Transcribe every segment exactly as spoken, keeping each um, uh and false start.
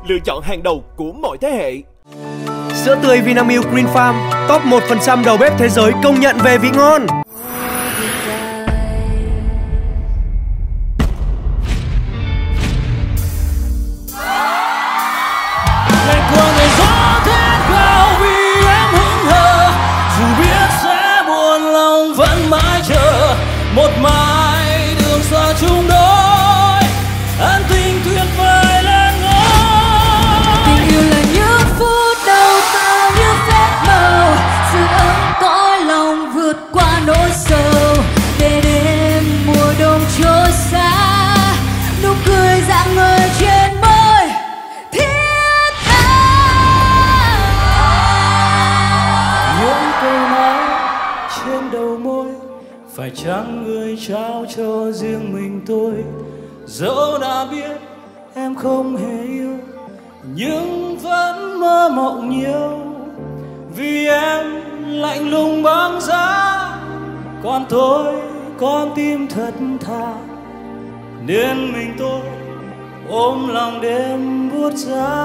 lựa chọn hàng đầu của mọi thế hệ. Sữa tươi Vinamilk Green Farm, top một phần trăm đầu bếp thế giới công nhận về vị ngon. Một mai đường xa chung đôi, an tình tuyệt vời lên ngôi. Tình yêu là những phút đầu vào như phép màu, sự ấm cõi lòng vượt qua nỗi sầu. Để đêm mùa đông trôi xa, nụ cười rạng ngời trên môi thiết tha. Những câu nói trên đầu môi phải chăng người trao cho riêng mình tôi, dẫu đã biết em không hề yêu nhưng vẫn mơ mộng nhiều, vì em lạnh lùng băng giá, còn tôi con tim thật thà, nên mình tôi ôm lòng đêm buốt giá.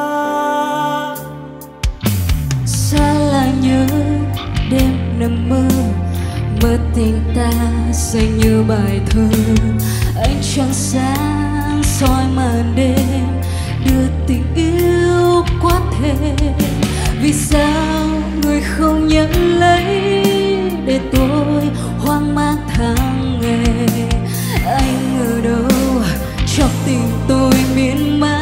Xa là nhớ đêm nằm mơ, mơ tình ta xanh như bài thơ. Ánh trăng sáng soi màn đêm, đưa tình yêu quá thêm. Vì sao người không nhận lấy, để tôi hoang mang tháng ngày. Anh ở đâu cho tình tôi miên man.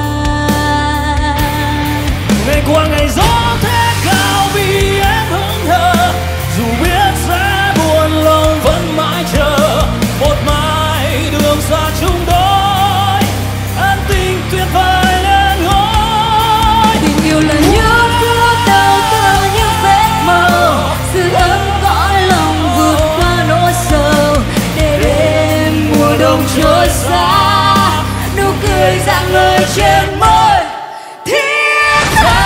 Ngày qua ngày gió thế cao vì em hững hờ, dù biết sẽ buồn lòng vẫn mãi chờ. Một mai đường xa chung đôi, an tình tuyệt vời lên ngôi. Tình yêu là những phút đầu từ những vết màu, sự ấm cõi lòng vượt qua nỗi sầu. Để đêm mùa đông trôi xa, nụ cười rạng ngời trên môi thiết tha.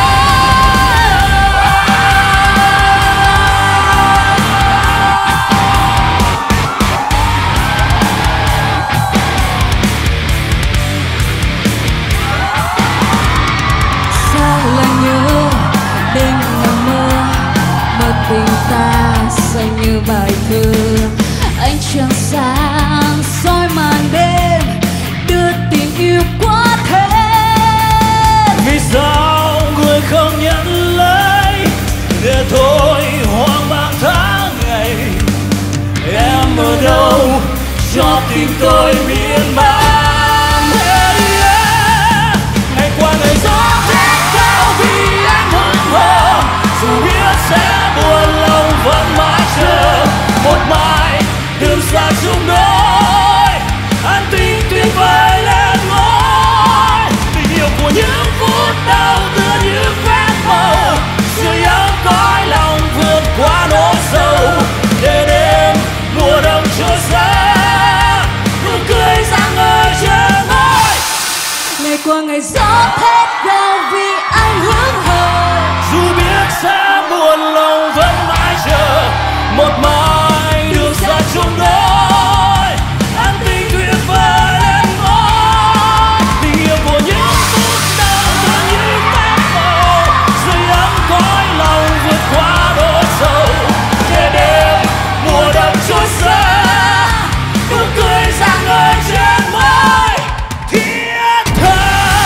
Tình ta xanh như bài thơ, ánh trăng sáng soi màn đêm, đưa tình yêu quá thêm. Vì sao người không nhận lấy, để thôi hoang mang tháng ngày. Em ở đâu cho tim tôi miên man. Hey, yeah. Ngày qua ngày gió rét cao vì anh hững hờ, dù biết sẽ buồn lòng vẫn mãi chờ. Một mai đường xa chung đôi, an tình tuyệt vời lên ngôi. Tình yêu của những phút đầu tựa như vết màu, sưởi ấm cõi lòng vượt qua nỗi sầu. Để đêm mùa đông trôi xa, nụ cười rạng ngời trên môi. Ngày qua ngày gió thét gào vì anh hững hờ, dù biết sẽ buồn lòng vẫn mãi chờ. Một mai đường xa chung đôi, an tình tuyệt vời lên ngôi. Tình yêu của những phút đầu tựa như phép màu, sưởi ấm cõi lòng vượt qua nỗi sầu. Để đêm mùa đông trôi xa, nụ cười rạng ngời trên môi thiết tha.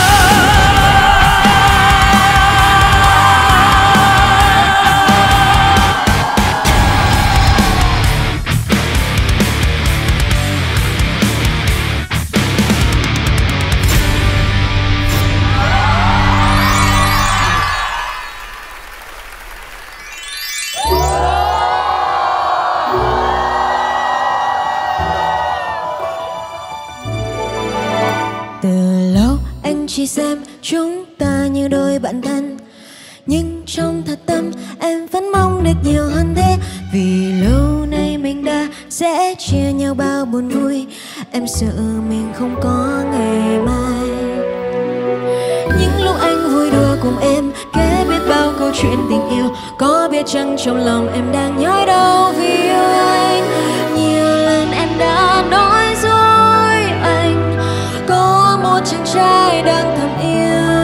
Chỉ xem chúng ta như đôi bạn thân, nhưng trong thật tâm em vẫn mong được nhiều hơn thế. Vì lâu nay mình đã sẽ chia nhau bao buồn vui, em sợ mình không có ngày mai. Những lúc anh vui đùa cùng em, kể biết bao câu chuyện tình yêu, có biết chăng trong lòng em đang nhói đau vì yêu anh. Nhiều lần em đã nói dối anh, có một chàng trai đang thầm yêu.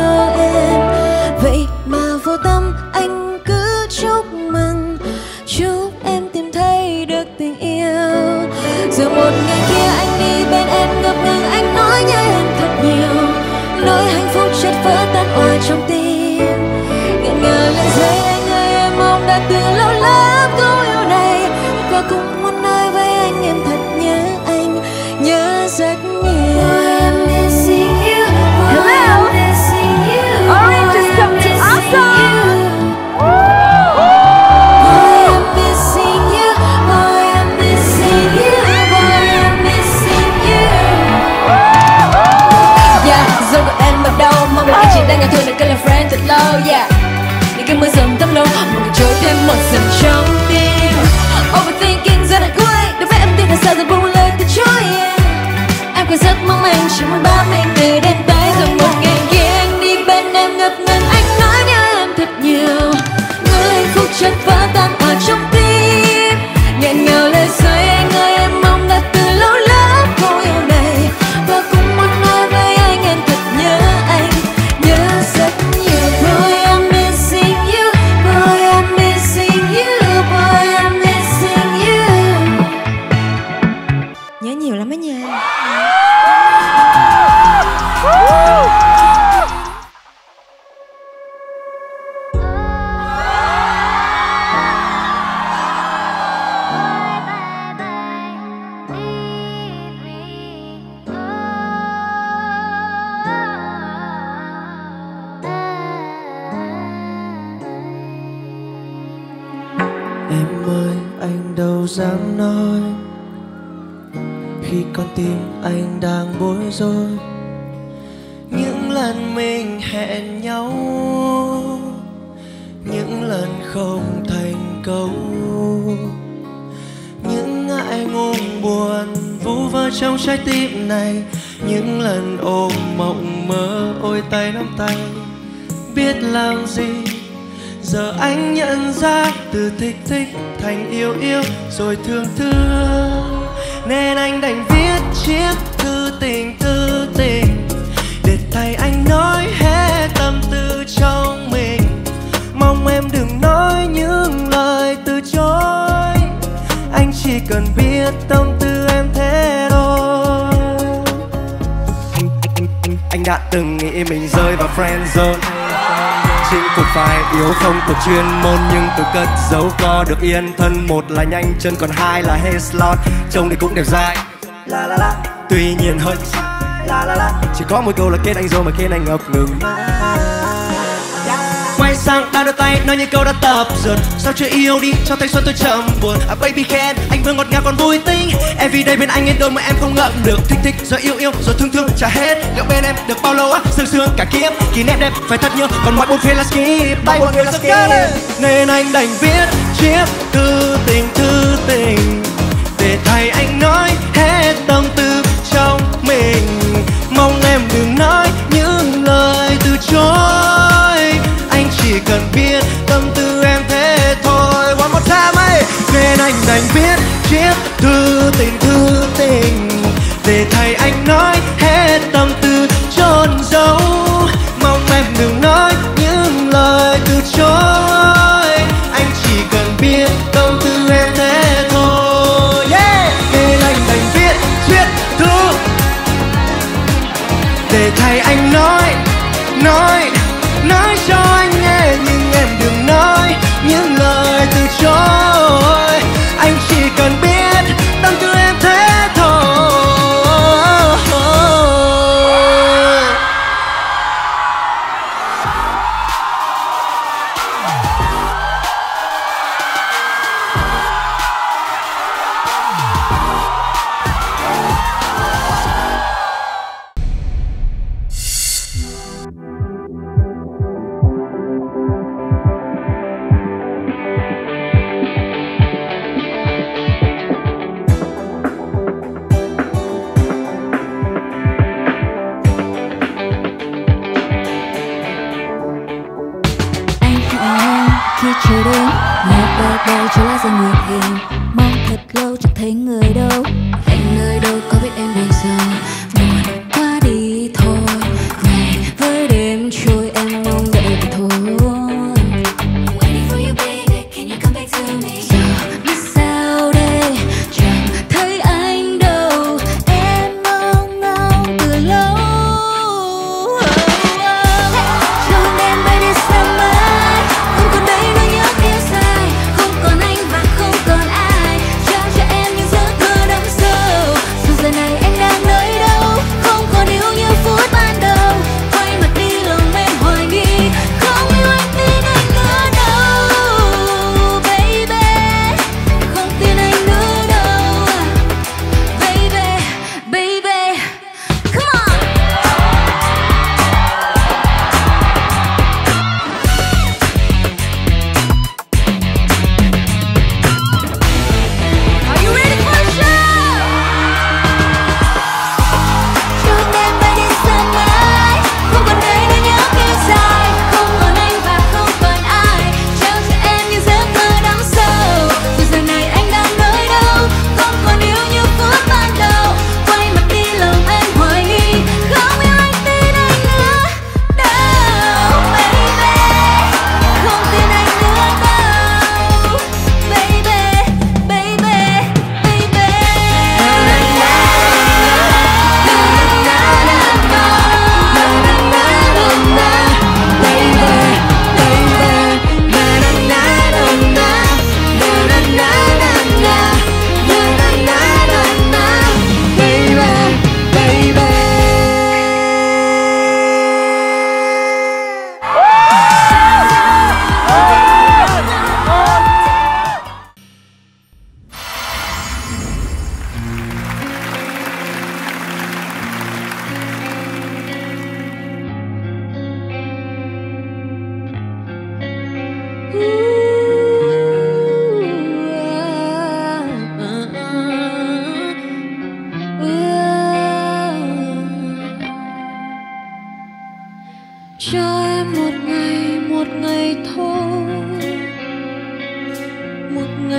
chợt vỡ tan òa trong tim. Ngần ngừ lên giây anh ơi, em mong đã từ lâu lắm câu yêu này, và cũng muốn nói với anh em thật nhớ anh, nhớ rất nhiều. Boy, I'm missing you. Boy, I'm missing you. Orange is coming to awesome. Boy, I'm missing you. Boy, I'm missing you. Boy, I'm missing you. Yeah, rồi của em bắt đầu mong là anh chỉ đang ngồi thôi để kêu là friend thật lâu. Yeah, để cái mưa dầm tắm lâu, một ngày trôi thêm một dần trong tim. Overthinking giờ đã cuối, đối với em tin là sao giờ buông lời từ chối. Yeah, em còn rất mong anh chỉ muốn ba mình từ đêm tới rồi một ngày kia anh đi bên em ngập ngừng, anh nói nhớ em thật nhiều. Người hạnh phúc chợt vỡ tan ở trong tim, nghẹn ngào lời rơi anh ơi, em mong đã từ lâu lắm câu yêu này, và cũng muốn nói với anh em thật nhớ anh, nhớ rất nhiều. Boy, I'm missing you. Boy, I'm missing you. Boy, I'm missing you. Nhớ nhiều lắm á nha. Em ơi, anh đâu dám nói khi con tim anh đang bối rối. Những lần mình hẹn nhau, những lần không thành câu, những ngại ngùng buồn vu vơ trong trái tim này, những lần ôm mộng mơ ôi tay nắm tay biết làm gì. Giờ anh nhận ra từ thích thích thành yêu yêu rồi thương thương, nên anh đành viết chiếc thư tình thư tình để thay anh nói hết tâm tư trong mình. Mong em đừng nói những lời từ chối, anh chỉ cần biết tâm tư em thế thôi. Anh, anh, anh, anh đã từng nghĩ mình rơi vào friend zone, chinh phục phải yếu không thuộc chuyên môn, nhưng từ cất giấu co được yên thân. Một là nhanh chân còn hai là hay slot, trông thì cũng đẹp dai la la la, tuy nhiên hơi la la la, chỉ có một câu là kết anh rồi mà khiến anh ngập ngừng. Quay sang đang đôi tay nói những câu đã tập dượt, sao chưa yêu đi cho thanh xuân tôi chậm buồn. À baby can, anh vừa ngọt ngào còn vui tính, everyday bên anh đến đâu mà em không ngậm được. Thích thích rồi yêu yêu rồi thương thương trả hết, liệu bên em được bao lâu á, sương sương cả kiếp. Kỷ niệm đẹp phải thật nhớ, còn mọi buồn phiền là skip, bay buồn phiền là skip. Nên anh đành viết chiếc thư tình thư tình để thay anh nói hết tâm tư trong mình. Mong em đừng nói những lời từ chối, anh chỉ cần biết tâm tư em thế thôi. One more time ấy. Nên anh đành viết chiếc thư tình thư tình để thay anh nói hết tâm tư chôn giấu. Mong em đừng nói những lời từ chối, anh chỉ cần biết tâm tư em thế thôi. Yeah. Nên anh đành viết chiếc thư để thay anh nói nói nói cho anh nghe, nhưng em đừng nói những lời từ chối, anh chỉ cần biết tâm tư em thế thôi. Khi trời đến một đời đời cho lá rơi ngược hiền, mong thật lâu chẳng thấy người đâu. Anh nơi đâu có biết em bây giờ, buồn quá đi thôi, về với đêm trôi em mong đợi vậy thôi. Giờ biết sao đây, chẳng thấy anh đâu, em mong ngóng từ lâu. Oh, oh.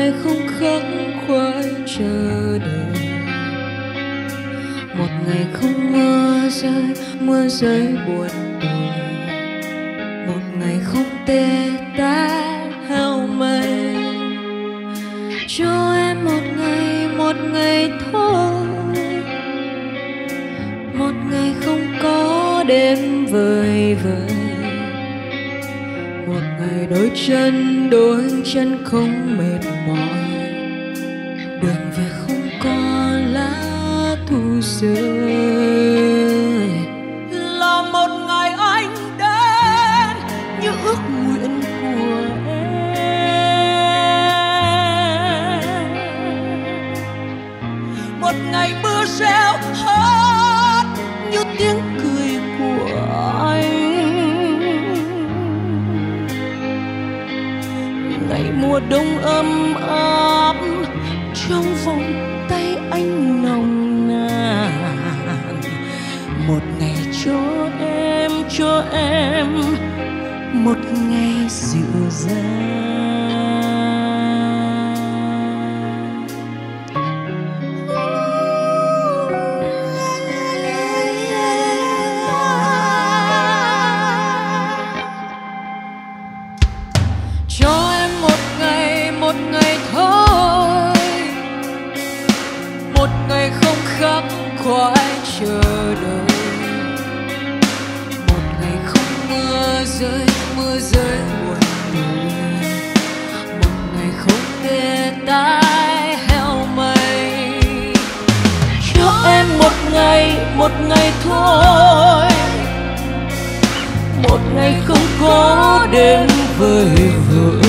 ngày không khắc khoải chờ đợi, một ngày không mưa rơi, mưa rơi buồn tủi, một ngày không tê tái heo mây. Cho em một ngày, một ngày thôi, một ngày không có đêm vời vợi, một ngày đôi chân đôi chân không mệt mỏi, đường về không có lá thu rơi. Là một ngày anh đến như ước nguyện của em, một ngày mưa reo hát như tiếng cười của anh, ngày mùa đông ấm áp trong vòng tay anh nồng nàn, một ngày cho em, cho em một ngày dịu dàng. Cho em một ngày, một ngày thôi, một ngày không khắc khoải chờ đợi, một ngày không mưa rơi, mưa rơi buồn tủi, một ngày không tê tái heo mây. Cho em một ngày, một ngày thôi, một ngày không có đêm vời vợi,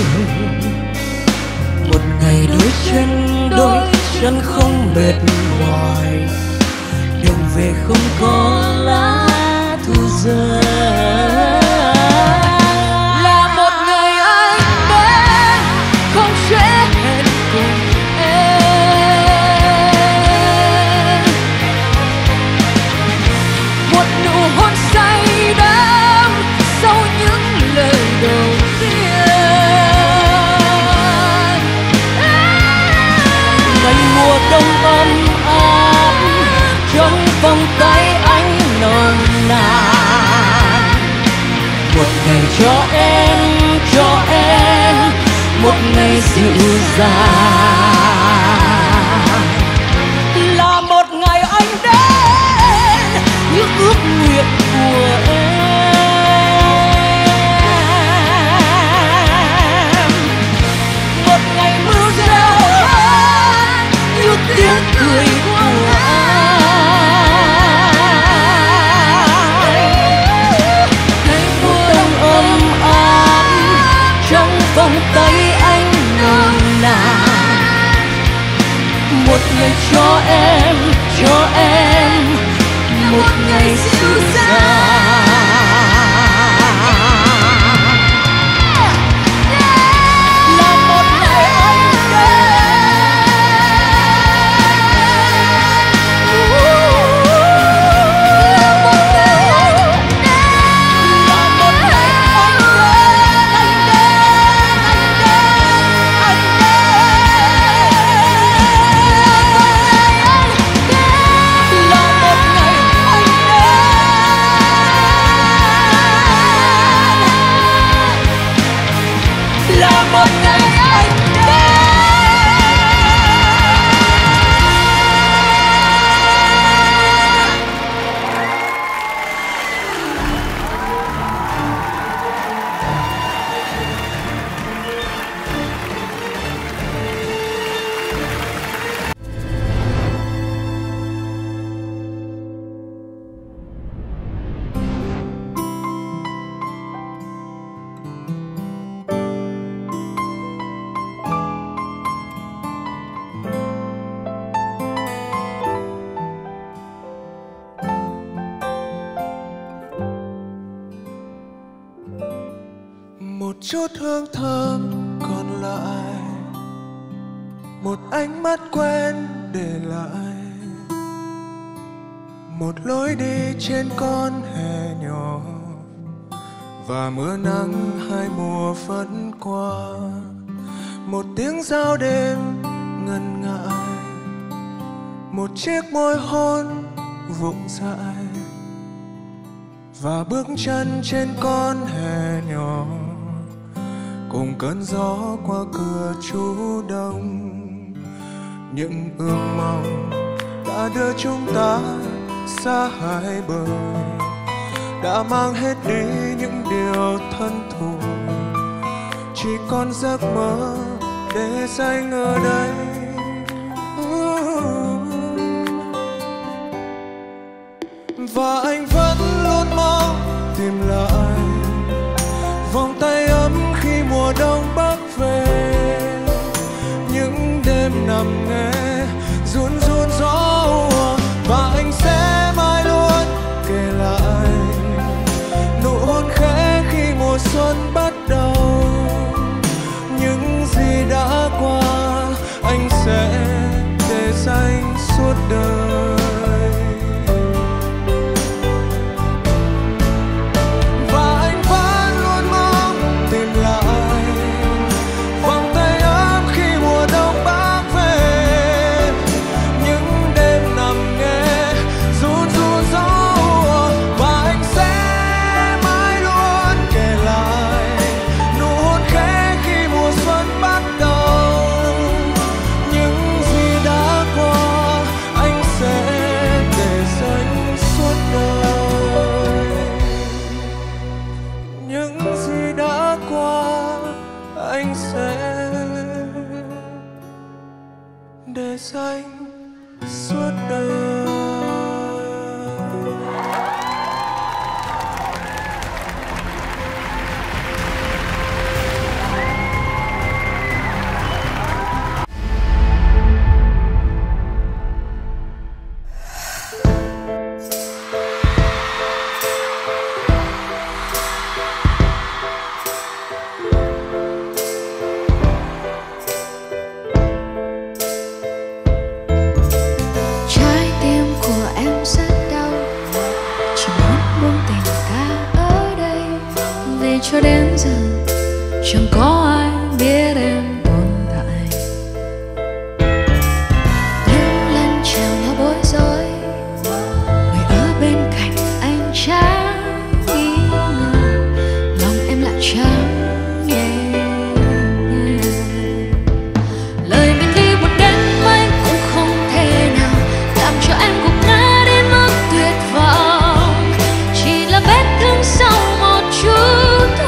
một ngày đôi chân đôi chân không mệt mỏi, đường về không có lá thu rơi. Là một ngày anh đến không trễ hẹn cùng em, một nụ hôn say đắm sau những lời đầu tiên. Ngày mùa đông ấm áp trong vòng tay anh nồng nàn, một ngày cho em, cho em một ngày dịu dàng. Là một ngày anh đến như ước nguyện của em, một ngày mưa reo hát như tiếng cười của anh, ngày mùa đông ấm áp trong vòng tay anh nồng nàn, một ngày cho em, cho em một ngày dịu dàng. Là một ngày anh chút hương thơm còn lại, một ánh mắt quen để lại, một lối đi trên con hè nhỏ, và mưa nắng hai mùa vẫn qua. một tiếng giao đêm ngần ngại, một chiếc môi hôn vụng dại, và bước chân trên con hè nhỏ cùng cơn gió qua cửa trú đông. Những ước mong đã đưa chúng ta xa hai bờ, đã mang hết đi những điều thân thuộc, chỉ còn giấc mơ để dành ở đây. Và anh vẫn luôn mong tìm lại vòng tay ấm khi mùa đông bắc về, những đêm nằm nghe run run gió. Và anh sẽ mãi luôn kể lại nụ hôn khẽ khi mùa xuân bắt đầu. Những gì đã qua anh sẽ để dành suốt đời. Để dành suốt đời. Cho đến giờ chẳng có ai biết em tồn tại. Những lần chàng lo bối rối, người ở bên cạnh anh chẳng nghĩ ngờ, lòng em lại chẳng nghe. Lời mình đi buồn đến mấy cũng không thể nào làm cho em gục ngã đến mức tuyệt vọng. Chỉ là vết thương sau một chút.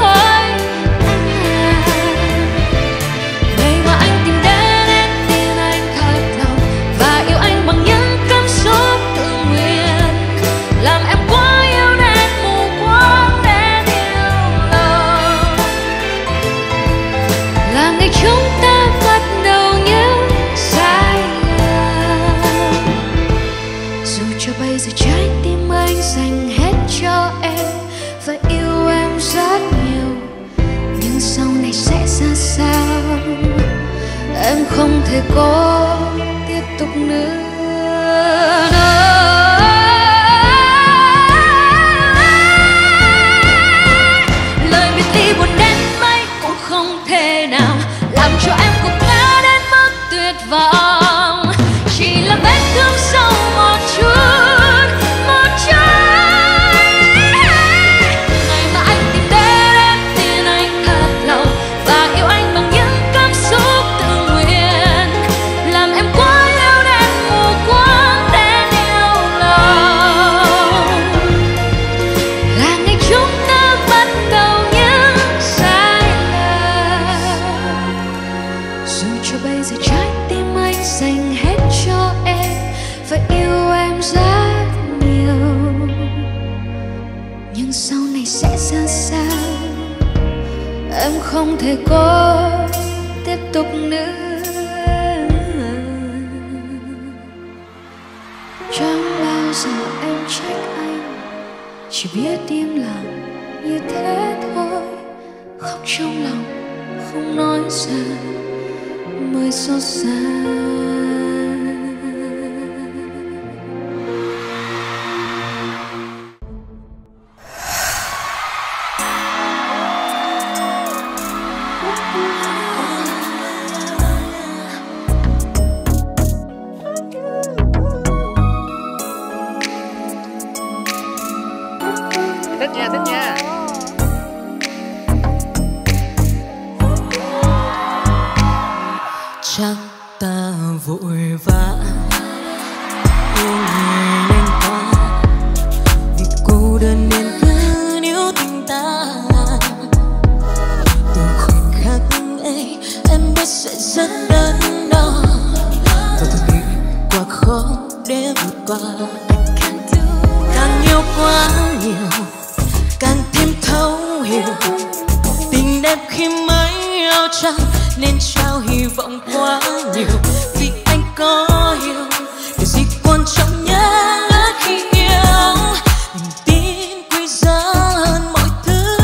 Em không thể có tiếp tục nữa. Lời biệt ly buồn đến mấy cũng không thể nào làm cho em gục ngã đến mức tuyệt vọng. Chỉ là vết thương sau một chút, một chút. Ngày mà anh tìm đến em tin anh thật lòng và yêu anh bằng những cảm xúc tự nguyện, làm em quá yêu đến mù quáng đến yêu lòng. Là ngày chúng ta bắt đầu những sai lầm. Dù cho bây giờ trái tim anh dành hết cho em và yêu em rất nhiều, nhưng sau này sẽ ra sao em không thể có tiếp tục nữa. Chẳng bao giờ em trách anh, chỉ biết im lặng như thế thôi. Khóc trong lòng không nói ra mới xót xa. chắc ta vội vã yêu người nên quá, vì cô đơn nên cứ níu tình ta. Từ khoảnh khắc ấy em biết sẽ rất đớn đau, và tôi nghĩ quá khó để vượt qua. Càng yêu quá nhiều càng thêm thấu hiểu, tình đẹp khi mới áo trắng nên trao hy vọng quá nhiều. Vì anh có hiểu điều gì quan trọng nhất khi yêu, niềm tin quý giá hơn mọi thứ.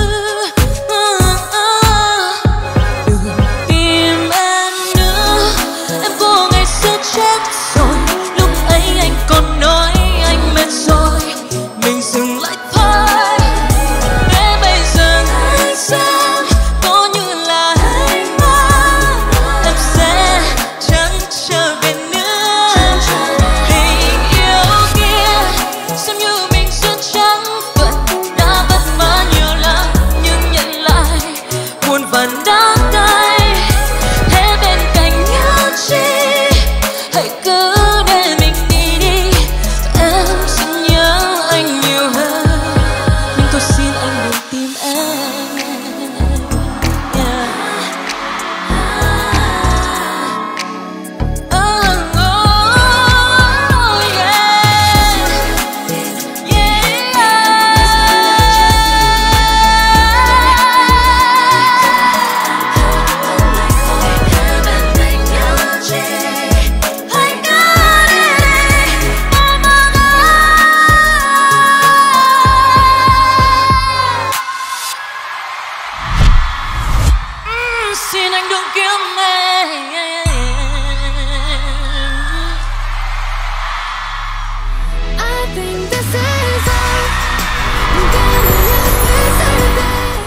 Đừng tìm em nữa, em vô ngày xưa chết rồi. Lúc ấy anh còn nói anh mệt rồi, mình dừng lại thôi. Để bây giờ anh sẽ có như là anh mơ, em sẽ chẳng trở về nữa. Tình yêu kia xem như mình rất chẳng phận, đã vất vả nhiều lắm nhưng nhận lại muôn vàn đắng cay. Thế bên cạnh nhau chi, hãy cứ để mình đi đi, em sẽ nhớ anh nhiều hơn. Nhưng tôi xin anh đừng tìm em, yeah. Oh, oh, yeah. Mm, xin anh đừng kiếm em. I think this is all. Gotta let this all day.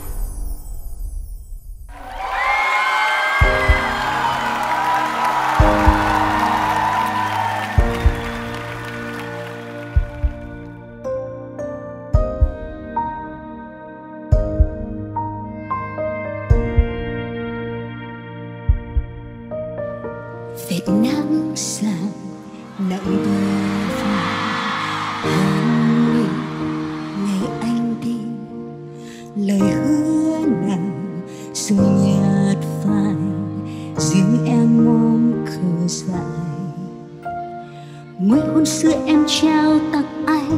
Việt Nam sang nặng bờ vai hàn mi ngày anh đi, lời hứa nào xưa nhạt phai, riêng em mong khờ dại. Mới hôn xưa em trao tặng anh,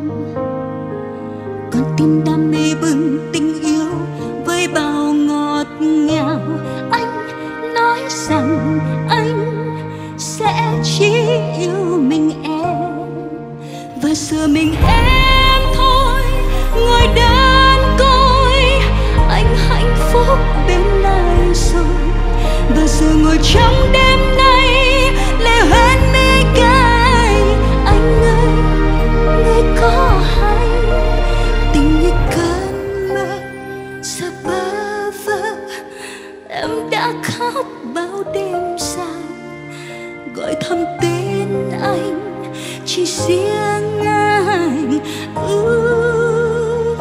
con tim đam mê bừng tình yêu với bao ngọt ngào. Anh nói rằng anh sẽ chỉ yêu mình em, và giờ mình em thôi ngồi đơn côi. Anh hạnh phúc bên này rồi, và giờ ngồi trong đêm nay lệ hoen mi cay. Anh ơi, người có hay tình như cơn mơ giờ bơ vơ. Em đã khóc bao đêm dài gọi thầm tên anh, chỉ riêng anh uh,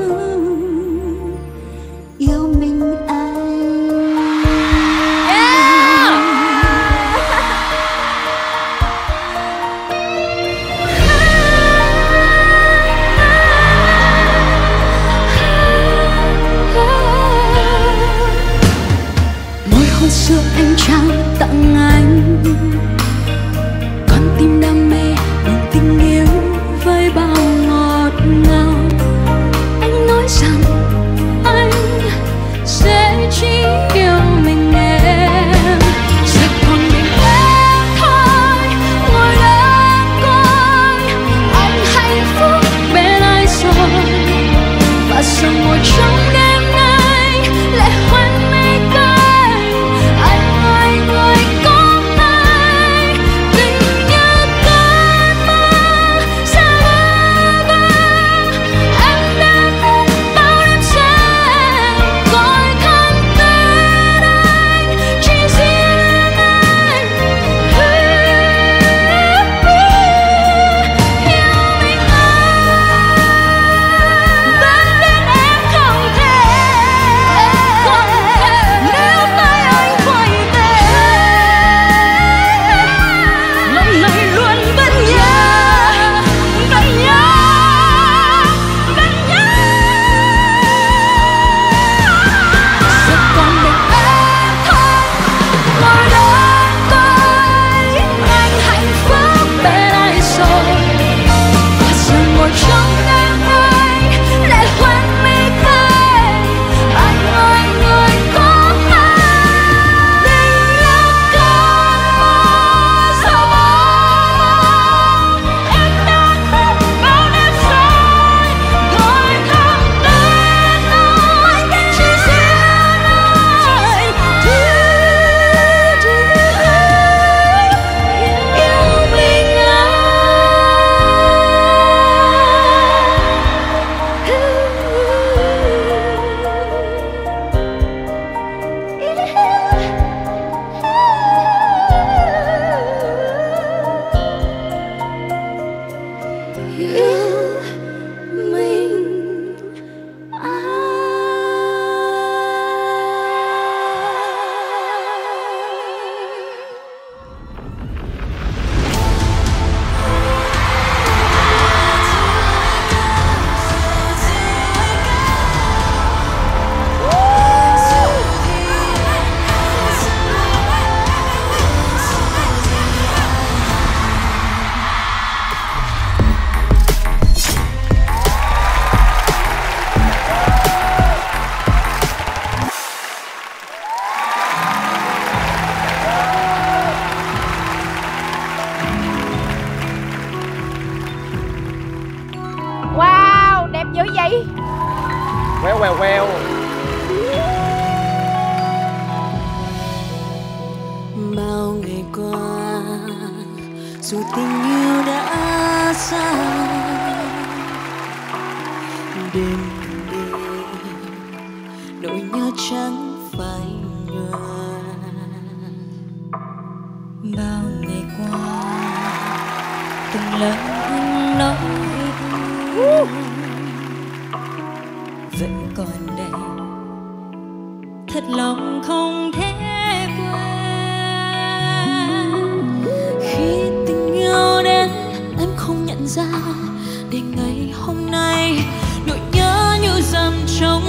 yêu mình anh. Yeah! Mỗi hôn xưa anh trao tặng anh, con tim đam mê bằng tình yêu với bao ngọt ngào. Anh nói rằng anh sẽ chỉ yêu mình em, sẽ còn mình em thôi ngồi đơn côi. Anh hạnh phúc bên ai rồi, và giờ ngồi trong đêm nay lệ hoen mi cay. Anh ơi, người có queo quèo queo. Bao ngày qua dù tình yêu đã xa, đêm đêm nỗi nhớ chẳng phai nhòa. Bao ngày qua từng lời anh nói vẫn còn đây, thật lòng không thể khi tình yêu đến em không nhận ra, để ngày hôm nay nỗi nhớ như dầm trong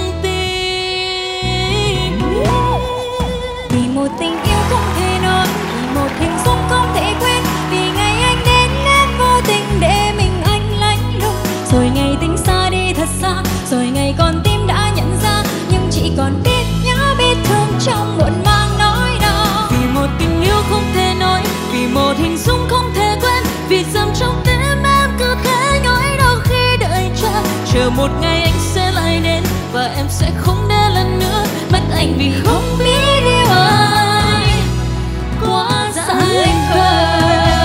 tim. Vì một tình yêu không thể nói, vì một hình dung không thể quên, vì ngày anh đến em vô tình để mình anh lạnh lùng. Rồi ngày tình xa đi thật xa, rồi ngày con tim đã nhận ra, nhưng chỉ còn biết nhớ biết thương trong muộn màng nỗi đau. Vì một tình yêu không thể nói, vì một hình dung không thể quên, vì dầm trong tim em cứ thế nhói đau khi đợi chờ. Chờ một ngày anh sẽ lại đến và em sẽ không để lần nữa mất anh vì không biết yêu ai quá dại khờ.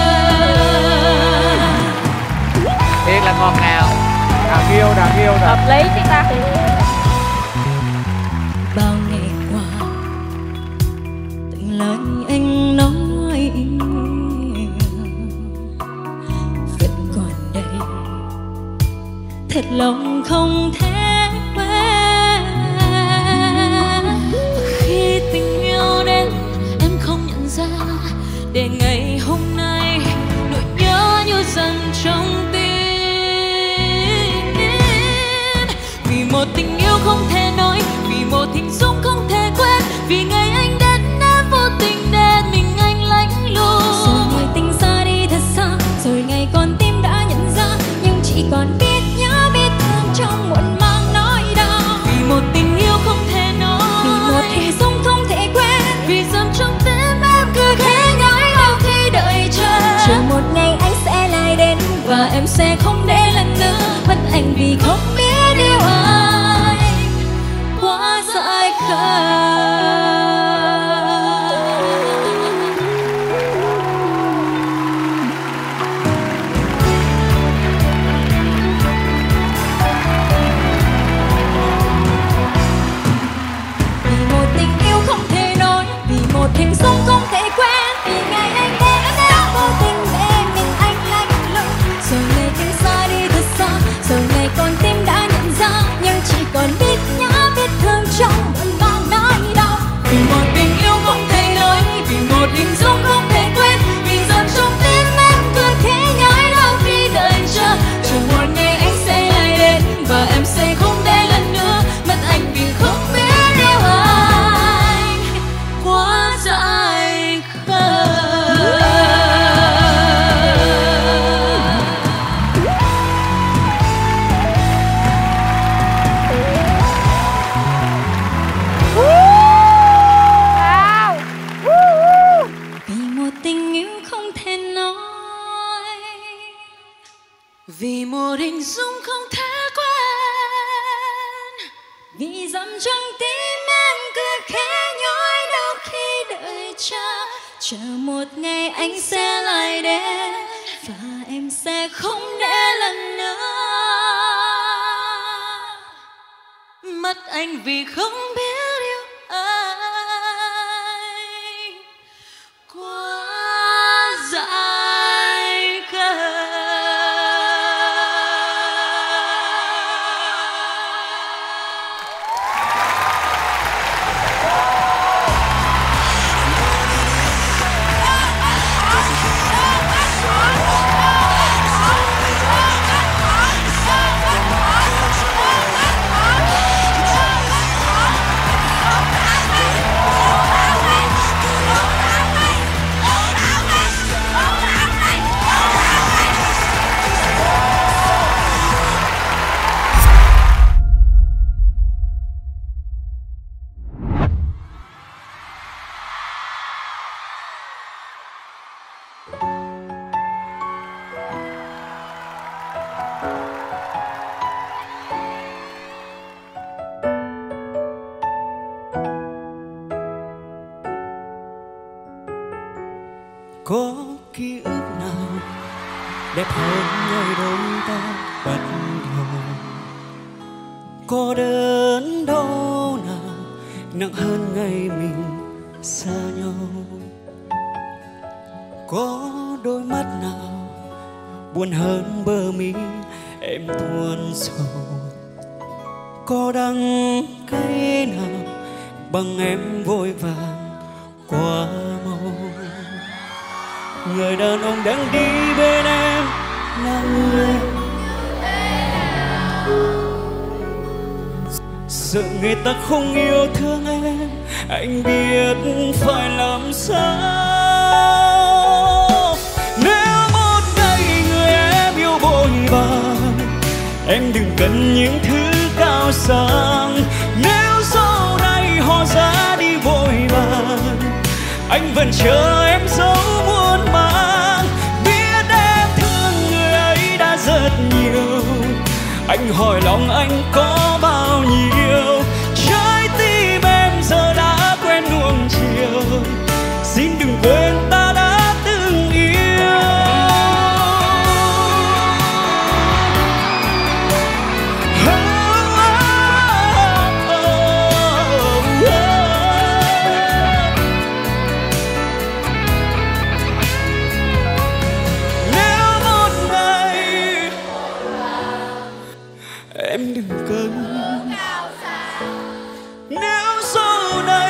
Thiệt là ngọt ngào, đáng yêu, đáng yêu, hợp lý chứ ta. Bao ngày qua từng lời anh nói vẫn còn đây, thật lòng không thể quên. Khi tình yêu đến em không nhận ra, để ngày hôm nay nỗi nhớ như dần trong tim. Vì một tình yêu không thể nói, vì một hình dung không thể quên, vì ngày anh đến em vô tình để mình anh lạnh lùng. Rồi ngày tình xa đi thật xa, rồi ngày con tim đã nhận ra, nhưng chỉ còn biết nhớ biết thương trong muộn màng nỗi đau. Vì một tình yêu không thể nói, vì một hình dung không thể quên, vì dầm trong tim em cứ thế nhói đau khi đợi chờ. Chờ một ngày anh sẽ lại đến và em sẽ không để lần nữa mất anh vì không biết yêu ai quá dại khờ. Một hình dung không thể quên, vì ngày anh đến đã vô tình để mình anh lạnh lùng. Rồi ngày tình xa đi thật xa, rồi ngày con tim đã nhận ra, nhưng chỉ còn biết nhớ biết thương trong muộn màng nỗi đau. Vì một tình yêu không thể nói, vì một hình dung không thể quên, vì dần trong tim em cứ thế nhói đau khi đợi chờ. Chờ một ngày anh sẽ lại đến và em sẽ không để lần nữa mất anh vì không biết yêu ai quá dại khờ. Vì một tình yêu không thể nói, vì một hình dung không thể quên, vì dầm trong tim em cứ khẽ nhói đau khi đợi chờ. Chờ một ngày anh sẽ lại đến và em sẽ không để lần nữa mất anh vì không biết yêu ai quá dại khờ. Có ký ức nào đẹp hơn ngày đôi ta bắt đầu? Có đớn đau nào nặng hơn ngày mình xa nhau? Có đôi mắt nào buồn hơn bờ mi em tuôn sầu? Có đắng cay nào bằng em vội vàng quá mau? Người đàn ông đang đi bên em là người sợ người ta không yêu thương em, anh biết phải làm sao. Nếu một ngày người em yêu vội vàng, em đừng cần những thứ cao sang. Nếu sau này họ ra đi vội vàng, anh vẫn chờ em dấu muôn mang. Biết em thương người ấy đã rất nhiều, anh hỏi lòng anh có bao nhiêu. Trái tim em giờ đã quen nuông chiều, xin đừng quên ta đã từng yêu. Nếu một ngày em đừng cần, nếu sau này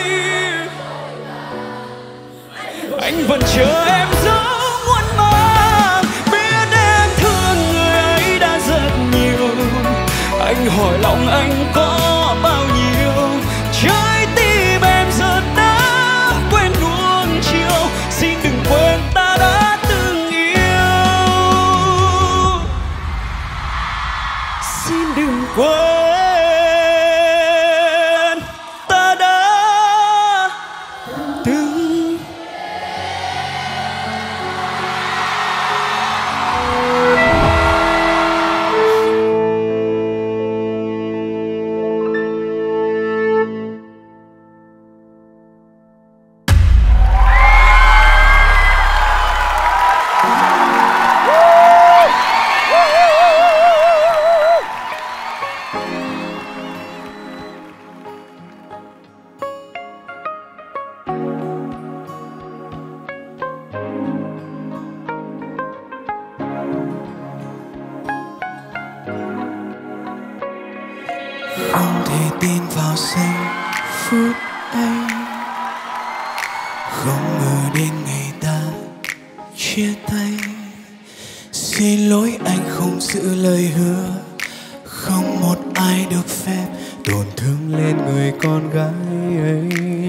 anh vẫn chờ em dấu muôn mang. Biết em thương người ấy đã rất nhiều, anh hỏi lòng anh có bao nhiêu. Trái tim em giờ đã quên nuông chiều, xin đừng quên ta đã từng yêu. Xin đừng quên ta đã từng. Không thể tin vào giây phút ấy, không ngờ đến ngày ta chia tay. Xin lỗi anh không giữ lời hứa, không một ai được phép tổn thương lên người con gái ấy.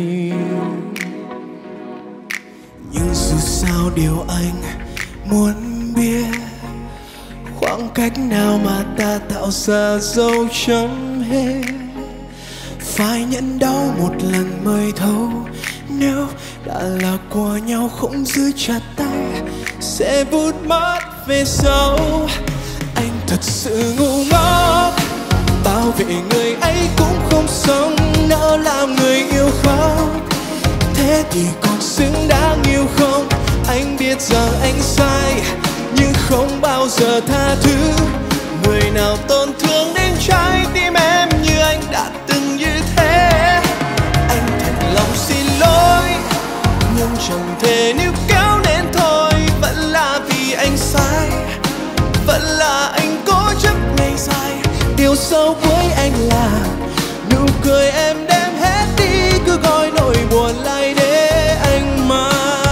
Nhưng dù sao điều anh muốn biết, khoảng cách nào mà ta tạo ra dấu chấm hết. Phải nhận đau một lần mới thấu, nếu đã là của nhau không giữ chặt tay sẽ vụt mất về sau. Anh thật sự ngu ngốc, bảo vệ người ấy cũng không sống, nỡ làm người yêu khóc. Thế thì còn xứng đáng yêu không? Anh biết rằng anh sai nhưng không bao giờ tha thứ. Người nào tổn thương đến trái tim em như anh đã từng như thế. Anh thật lòng xin lỗi nhưng chẳng thể níu kéo nên thôi. Vẫn là vì anh sai, vẫn là anh cố chấp ngày dài. Điều xấu với anh là nụ cười em đem hết đi, cứ gọi nỗi buồn lại để anh mà.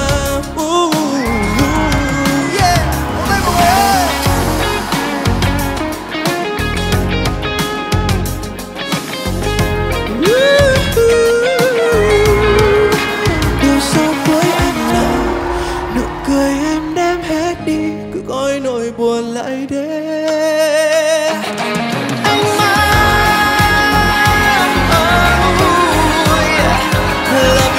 Buồn lại để anh mang oh, yeah. Là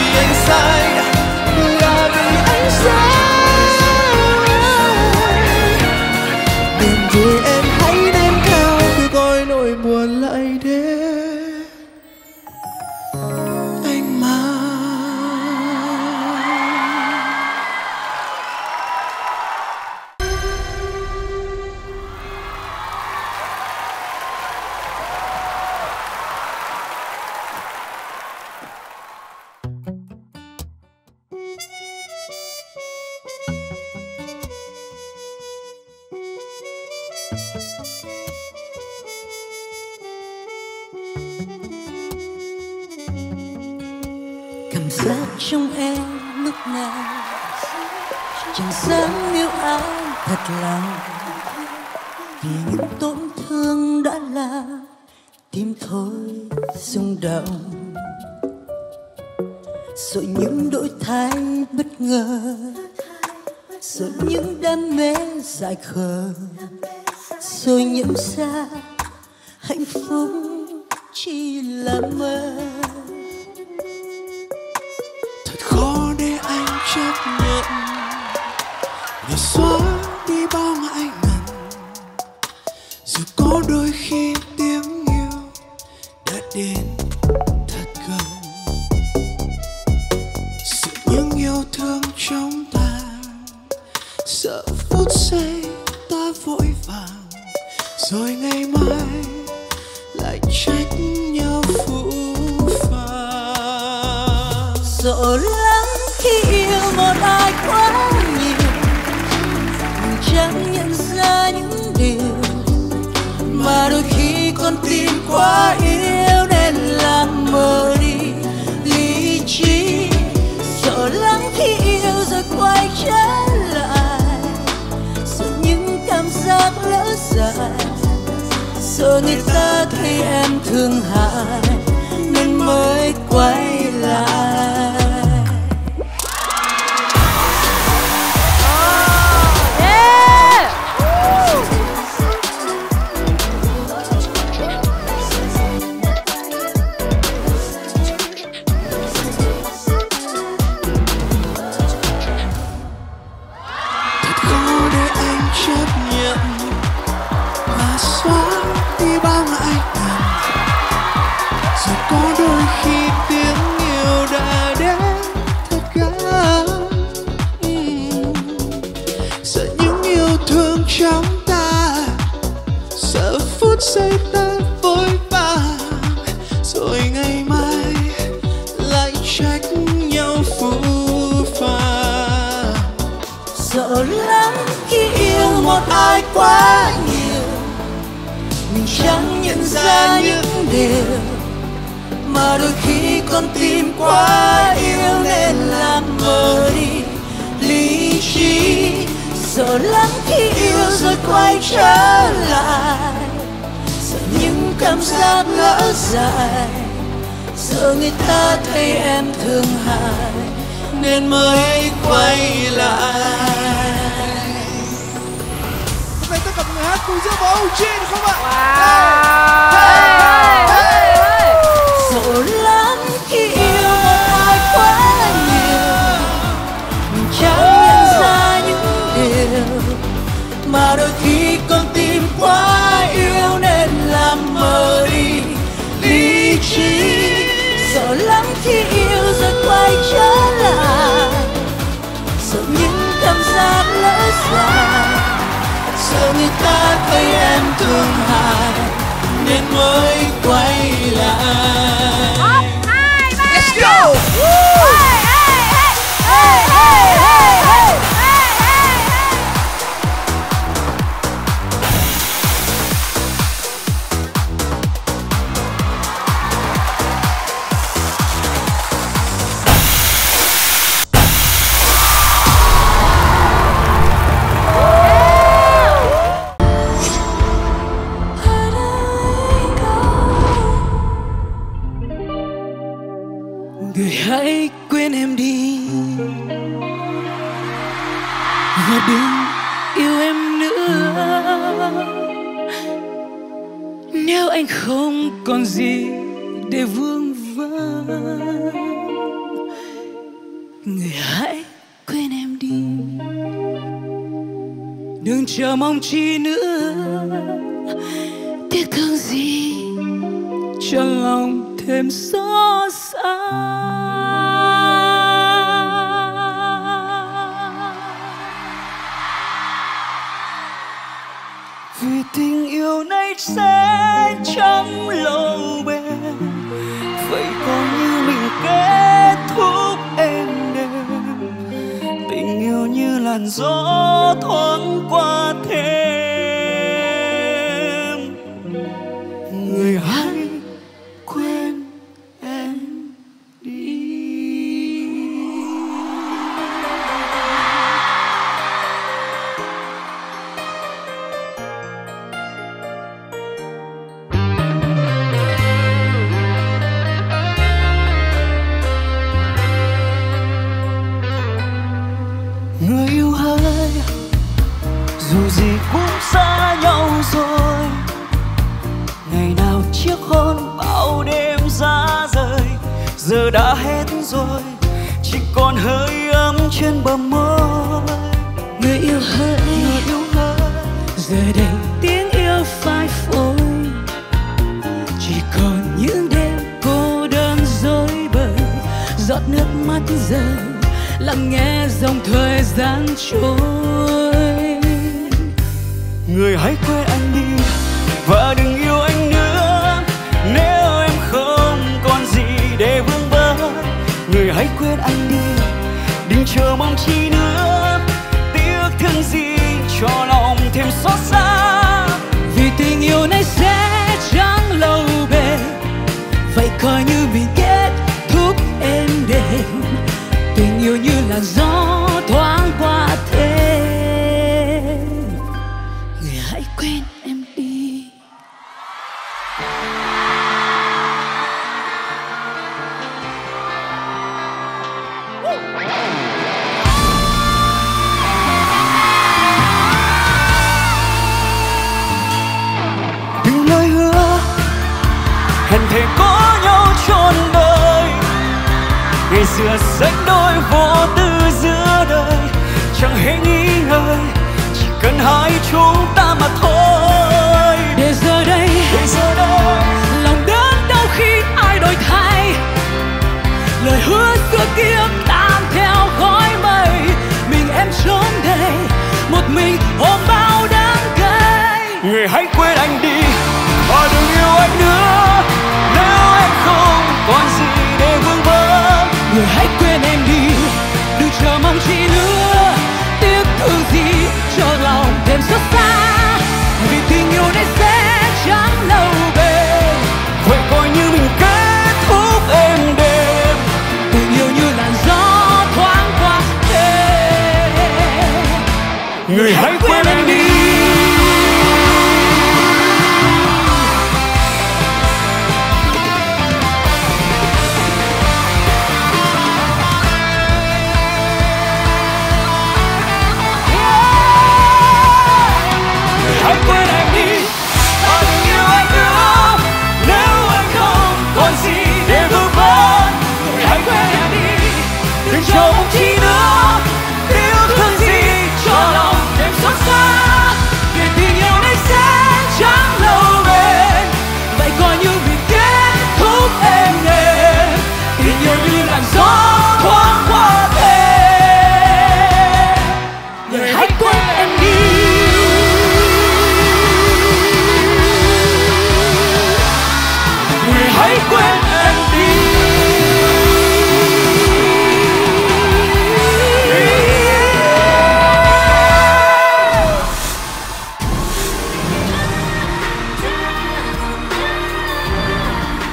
ra trong em lúc này chẳng dám yêu ai thật lòng, vì những tổn thương đã làm tim thôi rung động, rồi những đổi thay bất ngờ, rồi những đam mê dại khờ, rồi nhận ra hạnh phúc chỉ là mơ. Thật khó để anh chấp nhận để xóa đi bao ngại ngần, dù có đôi khi tiếng yêu đã đến thật gần. Sự những yêu thương trong ta, sợ phút giây ta vội vàng, rồi ngày mai lại trách nhau phũ phàng. Sợ lắm khi yêu một ai quá nhiều, mình chẳng nhận ra những điều mà đôi khi con tim quá yêu nên làm mờ đi lý trí. Sợ lắm khi yêu rồi quay trở lại, sợ những cảm giác lỡ dại, sợ người ta thấy em thương hại nên mới quay lại. Trong ta sợ phút giây ta vội vàng, rồi ngày mai lại trách nhau phũ phàng. Sợ lắm khi yêu một ai quá nhiều, mình chẳng nhận ra những điều mà đôi khi con tim quá yêu nên làm mờ đi lý trí. Sợ lắm khi yêu rồi quay trở lại, sợ những cảm giác lỡ dại, sợ người ta thấy em thương hại nên mới quay lại. Hôm nay tất cả mọi người hát cùng giữa bầu trên không ạ? Wow. Hey, hey, hey. Sợ lắm khi yêu một ai quá nhiều, mình chẳng nhận ra những mà đôi khi con tim quá yêu nên làm mờ đi lý trí. Sợ lắm khi yêu rồi quay trở lại, sợ những cảm giác lỡ dại, sợ người ta thấy em thương hại nên mới quay lại. Một, hai, ba, let's go! Hey, hey, hey, hey, hey, hey, hey. Người hãy quên em đi và đừng yêu em nữa. Nếu anh không còn gì để vương vấn, người hãy quên em đi. Đừng chờ mong chi nữa, tiếc thương gì cho lòng thêm xót xa. Vì tình yêu này sẽ chẳng lâu bền, vậy coi như mình kết thúc êm đềm. Tình yêu như làn gió thoáng qua thêm. Người hãy quên em đi. Người yêu ơi, dù gì cũng xa nhau rồi. Ngày nào chiếc hôn bao đêm giá rời, giờ đã hết rồi, chỉ còn hơi ấm trên bờ môi. Người yêu hỡi, Người yêu ơi, giờ đây tiếng yêu phai phôi, chỉ còn những đêm cô đơn rối bời, giọt nước mắt rơi lặng nghe dòng thời gian trôi. người hãy quên anh đi và đừng yêu anh nữa, nếu em không còn gì để vương vấn. Người hãy quên anh đi, đừng chờ mong chi nữa, tiếc thương gì cho lòng thêm xót xa. Vì tình yêu này sẽ chẳng lâu bền, vậy coi như mình kết thúc êm đềm. Tình yêu như là gió thoáng qua thế, người hãy quên em đi. Từng lời hứa hẹn thề có nhau trọn đời, ngày xưa sánh đôi vô tư giữa đời, chẳng hề nghi ngờ, chỉ cần hai chúng ta mà thôi. Để giờ đây, Để giờ đây lòng đớn đau khi ai đổi thay, lời hứa xưa kia tan theo khói mây. Mình em trốn đây, một mình ôm bao đắng cay. người hãy quên anh đi và đừng yêu anh nữa, nếu em không còn gì để vương vấn. Người hãy quên em đi, đừng chờ mong chi nữa, tiếc thương gì cho lòng thêm xót xa. Vì tình yêu này sẽ chẳng lâu bền, Vậy coi như mình kết thúc êm đềm. tình yêu như làn gió thoáng qua thế. Người hãy quên anh đi. Hãy quên anh đi và đừng yêu anh nữa, nếu anh không còn gì để vương vấn. Hãy quên em đi, đừng chờ mong chi nữa, tiếc thương gì cho lòng thêm xót xa. Vì tình yêu này sẽ chẳng lâu bền, vậy coi như mình kết thúc êm đềm. Tình yêu như làn gió thoáng qua thế, người hãy quên em đi. Người hãy quên em đi.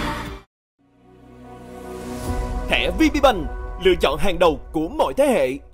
Thẻ vê pê Bank, lựa chọn hàng đầu của mọi thế hệ.